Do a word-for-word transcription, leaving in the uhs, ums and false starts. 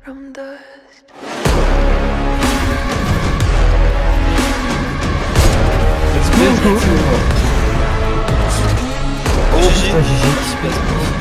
from dust. Let's go. Oh, G G. putain, G G.